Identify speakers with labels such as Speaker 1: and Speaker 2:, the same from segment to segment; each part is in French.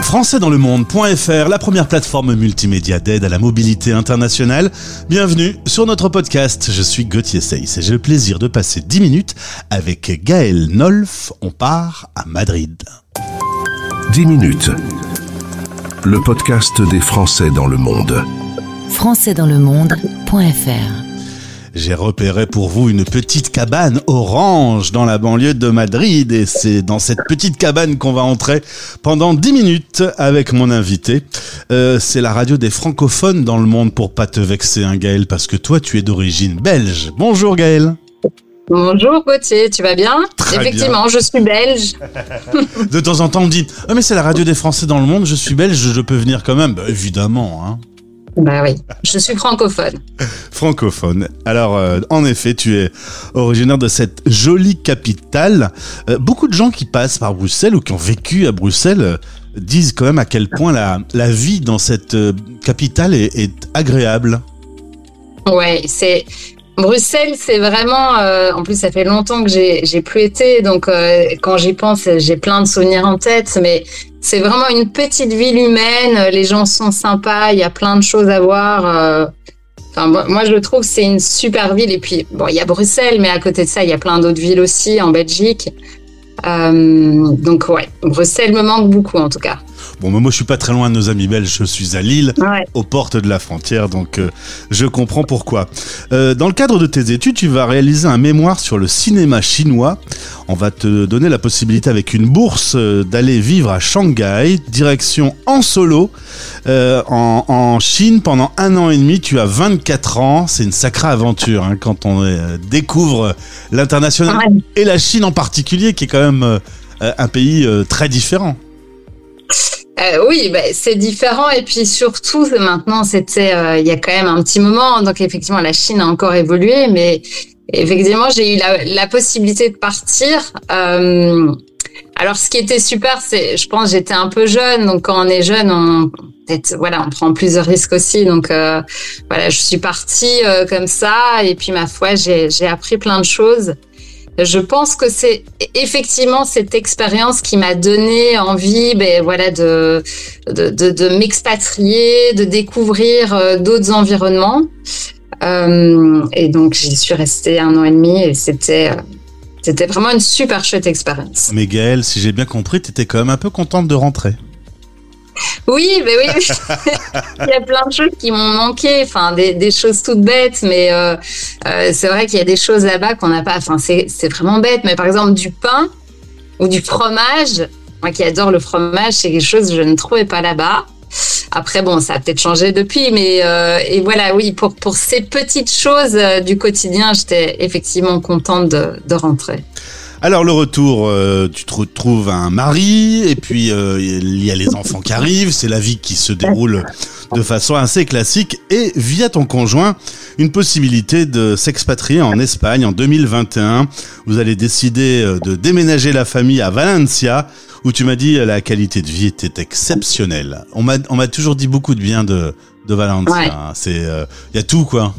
Speaker 1: Françaisdanslemonde.fr, la première plateforme multimédia d'aide à la mobilité internationale. Bienvenue sur notre podcast. Je suis Gauthier Seyss et j'ai le plaisir de passer 10 minutes avec Gaël Nolf. On part à Madrid.
Speaker 2: 10 minutes. Le podcast des Français dans le monde.
Speaker 3: Françaisdanslemonde.fr.
Speaker 1: J'ai repéré pour vous une petite cabane orange dans la banlieue de Madrid et c'est dans cette petite cabane qu'on va entrer pendant 10 minutes avec mon invité. C'est la radio des francophones dans le monde, pour pas te vexer, hein, Gaël, parce que toi tu es d'origine belge. Bonjour Gaël.
Speaker 4: Bonjour Gauthier, tu vas bien ? Effectivement, bien. Je suis belge.
Speaker 1: De temps en temps on me dit « Ah mais c'est la radio des Français dans le monde, je suis belge, je peux venir quand même ?» Bah évidemment, hein.
Speaker 4: Bah oui, je suis francophone.
Speaker 1: Francophone. Alors, en effet, tu es originaire de cette jolie capitale. Beaucoup de gens qui passent par Bruxelles ou qui ont vécu à Bruxelles disent quand même à quel point la vie dans cette capitale est agréable.
Speaker 4: Ouais, Bruxelles, c'est vraiment... en plus, ça fait longtemps que j'ai plus été, donc quand j'y pense, j'ai plein de souvenirs en tête, mais c'est vraiment une petite ville humaine, les gens sont sympas, il y a plein de choses à voir. Moi, je trouve que c'est une super ville. Et puis, bon, il y a Bruxelles, mais à côté de ça, il y a plein d'autres villes aussi en Belgique. Donc, ouais, Bruxelles me manque beaucoup, en tout cas.
Speaker 1: Bon, moi, je suis pas très loin de nos amis belges. Je suis à Lille,
Speaker 4: ouais,
Speaker 1: aux portes de la frontière, donc je comprends pourquoi. Dans le cadre de tes études, tu vas réaliser un mémoire sur le cinéma chinois. On va te donner la possibilité, avec une bourse, d'aller vivre à Shanghai, direction en solo, en Chine pendant 1 an et demi. Tu as 24 ans. C'est une sacrée aventure, hein, quand on découvre l'international, ouais, et la Chine en particulier, qui est quand même un pays très différent.
Speaker 4: Oui, c'est différent, et puis surtout maintenant il y a quand même un petit moment, donc effectivement la Chine a encore évolué, mais effectivement j'ai eu la possibilité de partir. Alors ce qui était super, je pense j'étais un peu jeune, donc quand on est jeune on prend plusieurs risques aussi, donc je suis partie comme ça, et puis ma foi j'ai appris plein de choses. Je pense que c'est effectivement cette expérience qui m'a donné envie, de m'expatrier, de découvrir d'autres environnements. Et donc j'y suis restée 1 an et demi, et c'était vraiment une super chouette expérience.
Speaker 1: Mais Gaëlle, si j'ai bien compris, tu étais quand même un peu contente de rentrer.
Speaker 4: Oui, oui. Il y a plein de choses qui m'ont manqué, des choses toutes bêtes, mais c'est vrai qu'il y a des choses là-bas qu'on n'a pas. C'est vraiment bête, mais par exemple du pain ou du fromage. Moi qui adore le fromage, c'est quelque chose que je ne trouvais pas là-bas. Après, bon, ça a peut-être changé depuis, mais et voilà, oui, pour ces petites choses du quotidien, j'étais effectivement contente de rentrer.
Speaker 1: Alors le retour, tu te retrouves un mari, et puis il y a les enfants qui arrivent, c'est la vie qui se déroule de façon assez classique, et via ton conjoint, une possibilité de s'expatrier en Espagne en 2021. Vous allez décider de déménager la famille à Valencia, où tu m'as dit la qualité de vie était exceptionnelle. On m'a toujours dit beaucoup de bien de Valencia, ouais. Il y a tout, quoi.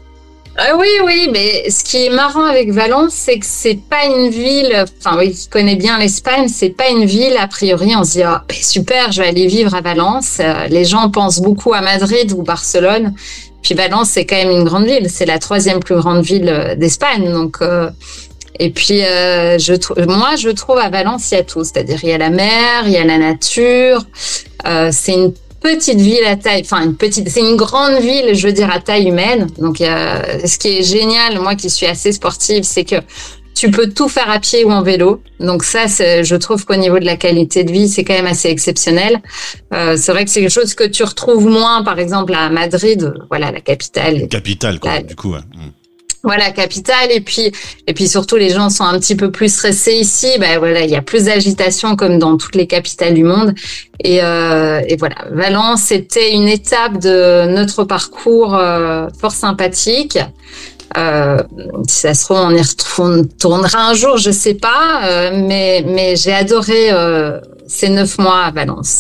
Speaker 4: Oui, mais ce qui est marrant avec Valence, c'est que c'est pas une ville, qui connaît bien l'Espagne, c'est pas une ville, a priori, on se dit, super, je vais aller vivre à Valence. Les gens pensent beaucoup à Madrid ou Barcelone. Puis Valence, c'est quand même une grande ville. C'est la 3e plus grande ville d'Espagne. Donc, et puis, je trouve à Valence, il y a tout. C'est-à-dire, il y a la mer, il y a la nature. C'est une petite ville à taille, c'est une grande ville, je veux dire, à taille humaine. Donc, ce qui est génial, moi qui suis assez sportive, c'est que tu peux tout faire à pied ou en vélo. Donc ça, je trouve qu'au niveau de la qualité de vie, c'est quand même assez exceptionnel. C'est vrai que c'est quelque chose que tu retrouves moins, par exemple, à Madrid, voilà, la capitale.
Speaker 1: Capitale, quoi, du coup, ouais.
Speaker 4: Voilà, capitale, et puis surtout les gens sont un petit peu plus stressés ici. Il y a plus d'agitation comme dans toutes les capitales du monde. Et voilà, Valence, c'était une étape de notre parcours fort sympathique. Si ça se trouve, on y retournera un jour, je sais pas, mais j'ai adoré ces 9 mois à Valence.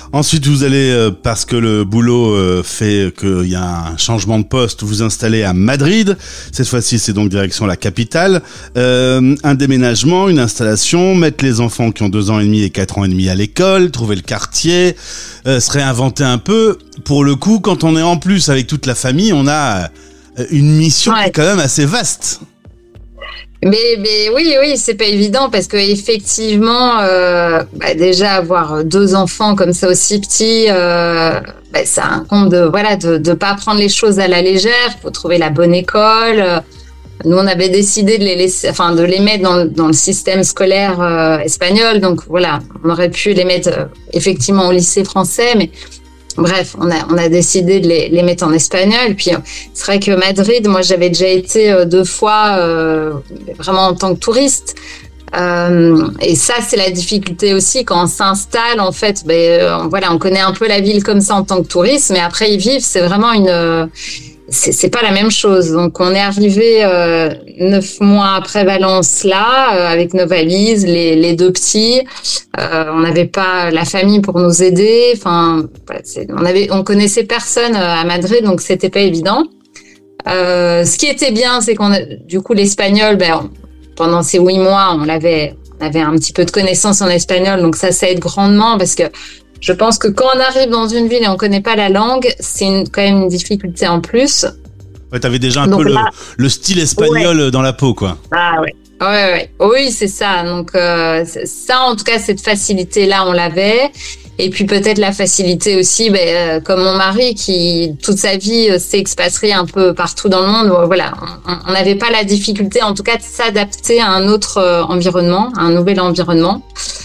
Speaker 1: Ensuite, vous allez, parce que le boulot fait qu'il y a un changement de poste, vous installez à Madrid. Cette fois-ci, c'est donc direction la capitale. Un déménagement, une installation, mettre les enfants qui ont 2 ans et demi et 4 ans et demi à l'école, trouver le quartier, se réinventer un peu. Pour le coup, quand on est en plus avec toute la famille, on a une mission qui est quand même assez vaste.
Speaker 4: Mais oui, c'est pas évident parce que effectivement, déjà avoir 2 enfants comme ça aussi petits, ça incombe de pas prendre les choses à la légère. Faut trouver la bonne école. Nous, on avait décidé de les mettre dans le système scolaire espagnol. Donc voilà, on aurait pu les mettre effectivement au lycée français, mais bref, on a décidé de les mettre en espagnol. Puis c'est vrai que Madrid, moi j'avais déjà été 2 fois vraiment en tant que touriste. Et ça, c'est la difficulté aussi quand on s'installe. En fait, on connaît un peu la ville comme ça en tant que touriste, mais après y vivre, c'est vraiment c'est pas la même chose. Donc on est arrivé 9 mois après Valence là, avec nos valises, les 2 petits. On n'avait pas la famille pour nous aider. Enfin, on connaissait personne à Madrid, donc c'était pas évident. Ce qui était bien, c'est du coup l'espagnol, pendant ces 8 mois, on avait un petit peu de connaissances en espagnol, donc ça aide grandement parce que je pense que quand on arrive dans une ville et on connaît pas la langue, c'est quand même une difficulté en plus.
Speaker 1: Ouais, t'avais déjà un peu le style espagnol dans la peau, quoi.
Speaker 4: Ah ouais. Ouais. Oui, c'est ça. Donc ça, en tout cas, cette facilité-là, on l'avait. Et puis peut-être la facilité aussi, comme mon mari qui toute sa vie s'est expatrié un peu partout dans le monde. Voilà, on n'avait pas la difficulté, en tout cas, de s'adapter à un autre environnement, à un nouvel environnement.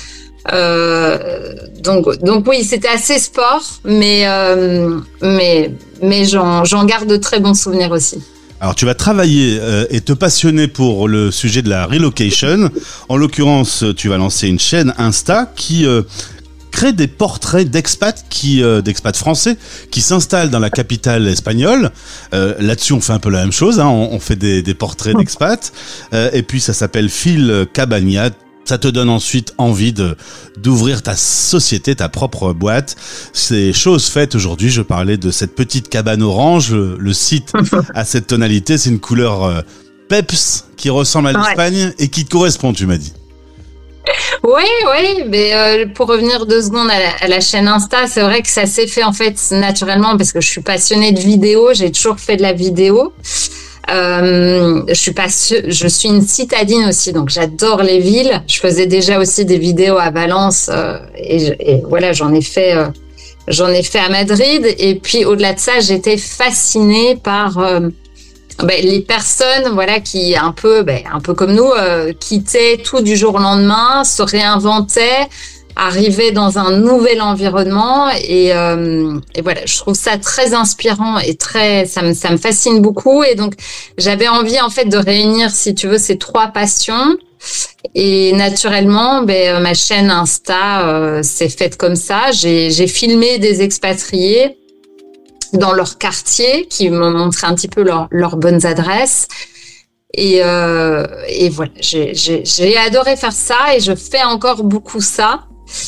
Speaker 4: Donc oui, c'était assez sport, mais j'en garde de très bons souvenirs aussi.
Speaker 1: Alors tu vas travailler et te passionner pour le sujet de la relocation. En l'occurrence, tu vas lancer une chaîne Insta qui crée des portraits d'expats d'expats français qui s'installent dans la capitale espagnole. Là-dessus, on fait un peu la même chose, hein, on fait des portraits d'expats. Et puis ça s'appelle Phil Cabania. Ça te donne ensuite envie d'ouvrir ta société, ta propre boîte. C'est chose faite aujourd'hui. Je parlais de cette petite cabane orange. Le site a cette tonalité. C'est une couleur peps qui ressemble à l'Espagne et qui te correspond, tu m'as dit.
Speaker 4: Oui, mais pour revenir 2 secondes à la chaîne Insta, c'est vrai que ça s'est fait en fait naturellement parce que je suis passionnée de vidéo. J'ai toujours fait de la vidéo. Je suis une citadine aussi, donc j'adore les villes. Je faisais déjà aussi des vidéos à Valence et voilà, j'en ai fait à Madrid. Et puis au-delà de ça, j'étais fascinée par les personnes, voilà, qui un peu comme nous quittaient tout du jour au lendemain, se réinventaient, arriver dans un nouvel environnement et voilà, je trouve ça très inspirant et ça me fascine beaucoup. Et donc j'avais envie en fait de réunir, si tu veux, ces 3 passions. Et naturellement, ma chaîne Insta s'est faite comme ça. J'ai filmé des expatriés dans leur quartier qui m'ont montré un petit peu leurs bonnes adresses. Et voilà, j'ai adoré faire ça et je fais encore beaucoup ça.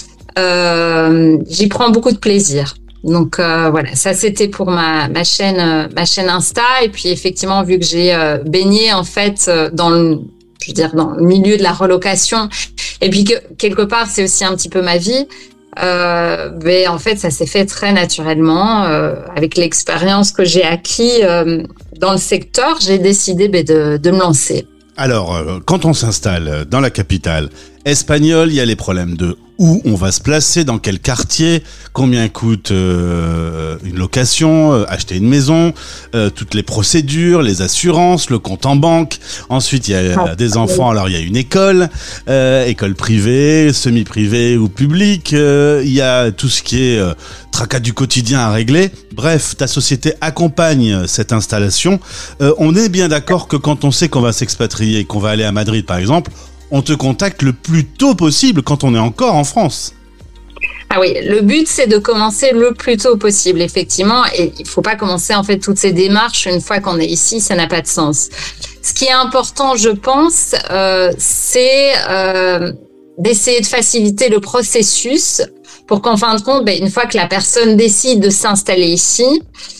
Speaker 4: J'y prends beaucoup de plaisir. Donc voilà, ça c'était pour ma chaîne Insta. Et puis effectivement, vu que j'ai baigné en fait dans le milieu de la relocation, et puis que quelque part c'est aussi un petit peu ma vie, en fait ça s'est fait très naturellement avec l'expérience que j'ai acquis dans le secteur. J'ai décidé de me lancer.
Speaker 1: Alors, quand on s'installe dans la capitale espagnole, il y a les problèmes de où on va se placer, dans quel quartier, combien coûte une location, acheter une maison, toutes les procédures, les assurances, le compte en banque. Ensuite, il y a des enfants, alors il y a une école privée, semi-privée ou publique. Il y a tout ce qui est tracas du quotidien à régler. Bref, ta société accompagne cette installation. On est bien d'accord que quand on sait qu'on va s'expatrier, qu'on va aller à Madrid par exemple, on te contacte le plus tôt possible quand on est encore en France.
Speaker 4: Ah oui, le but c'est de commencer le plus tôt possible, effectivement, et il faut pas commencer en fait toutes ces démarches une fois qu'on est ici, ça n'a pas de sens. Ce qui est important, je pense, c'est d'essayer de faciliter le processus pour qu'en fin de compte, une fois que la personne décide de s'installer ici,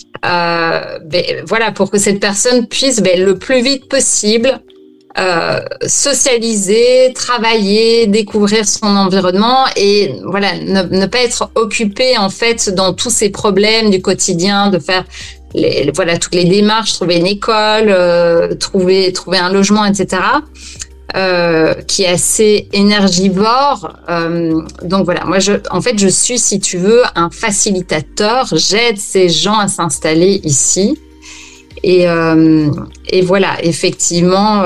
Speaker 4: voilà, pour que cette personne puisse le plus vite possible socialiser, travailler, découvrir son environnement et voilà, ne pas être occupé en fait dans tous ces problèmes du quotidien, de faire toutes les démarches, trouver une école, trouver un logement, etc. Qui est assez énergivore. Donc voilà, moi je suis, si tu veux, un facilitateur. J'aide ces gens à s'installer ici. Et voilà, effectivement,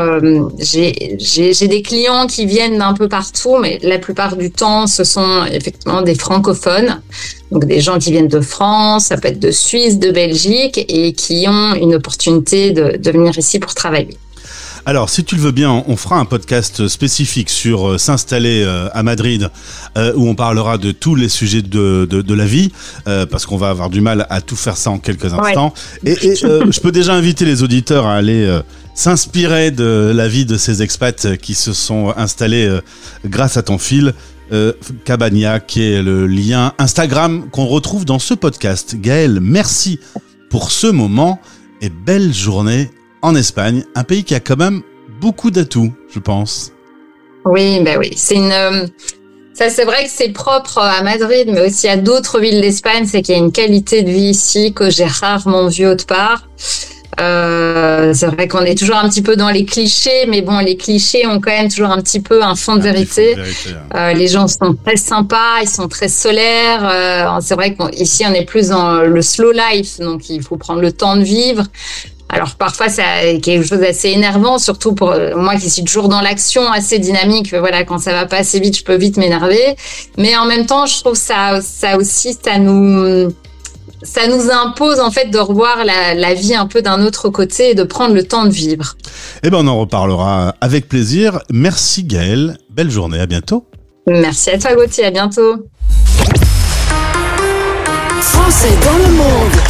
Speaker 4: j'ai des clients qui viennent d'un peu partout, mais la plupart du temps, ce sont effectivement des francophones, donc des gens qui viennent de France, ça peut être de Suisse, de Belgique, et qui ont une opportunité de venir ici pour travailler.
Speaker 1: Alors, si tu le veux bien, on fera un podcast spécifique sur s'installer à Madrid, où on parlera de tous les sujets de la vie, parce qu'on va avoir du mal à tout faire ça en quelques instants. Ouais. Et je peux déjà inviter les auditeurs à aller s'inspirer de la vie de ces expats qui se sont installés grâce à ton fil. Cabania, qui est le lien Instagram qu'on retrouve dans ce podcast. Gaëlle, merci pour ce moment et belle journée en Espagne, un pays qui a quand même beaucoup d'atouts, je pense.
Speaker 4: Oui, oui. Ça, c'est vrai que c'est propre à Madrid, mais aussi à d'autres villes d'Espagne, c'est qu'il y a une qualité de vie ici que j'ai rarement vue autre part. C'est vrai qu'on est toujours un petit peu dans les clichés, mais bon, les clichés ont quand même toujours un petit peu un fond de vérité. Les gens sont très sympas, ils sont très solaires. C'est vrai qu'ici, on est plus dans le slow life, donc il faut prendre le temps de vivre. Alors parfois c'est quelque chose d'assez énervant, surtout pour moi qui suis toujours dans l'action, assez dynamique. Voilà, quand ça va pas assez vite, je peux vite m'énerver. Mais en même temps, je trouve ça aussi, ça nous impose en fait de revoir la vie un peu d'un autre côté et de prendre le temps de vivre.
Speaker 1: Eh ben on en reparlera avec plaisir. Merci Gaëlle, belle journée, à bientôt.
Speaker 4: Merci à toi Gauthier, à bientôt.
Speaker 3: Français dans le monde.